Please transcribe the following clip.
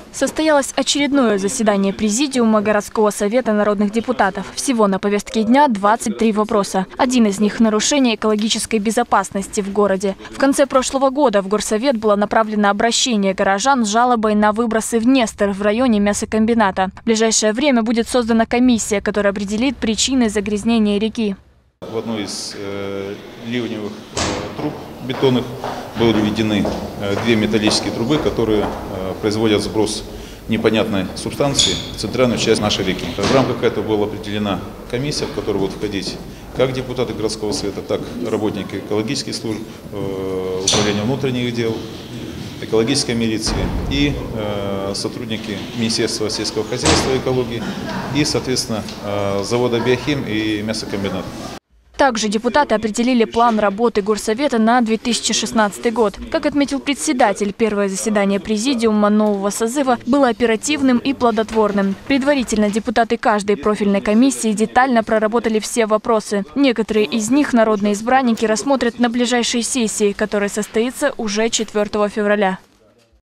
Состоялось очередное заседание Президиума городского совета народных депутатов. Всего на повестке дня 23 вопроса. Один из них – нарушение экологической безопасности в городе. В конце прошлого года в горсовет было направлено обращение горожан с жалобой на выбросы в Днестр в районе мясокомбината. В ближайшее время будет создана комиссия, которая определит причины загрязнения реки. В одной из ливневых труб бетонных были введены две металлические трубы, которые производят сброс непонятной субстанции в центральную часть нашей реки. В рамках этого была определена комиссия, в которую будут входить как депутаты городского совета, так и работники экологических служб, управления внутренних дел, экологической милиции и сотрудники Министерства сельского хозяйства и экологии и, соответственно, завода «Биохим» и мясокомбината. Также депутаты определили план работы горсовета на 2016 год. Как отметил председатель, первое заседание президиума нового созыва было оперативным и плодотворным. Предварительно депутаты каждой профильной комиссии детально проработали все вопросы. Некоторые из них народные избранники рассмотрят на ближайшей сессии, которая состоится уже 4 февраля.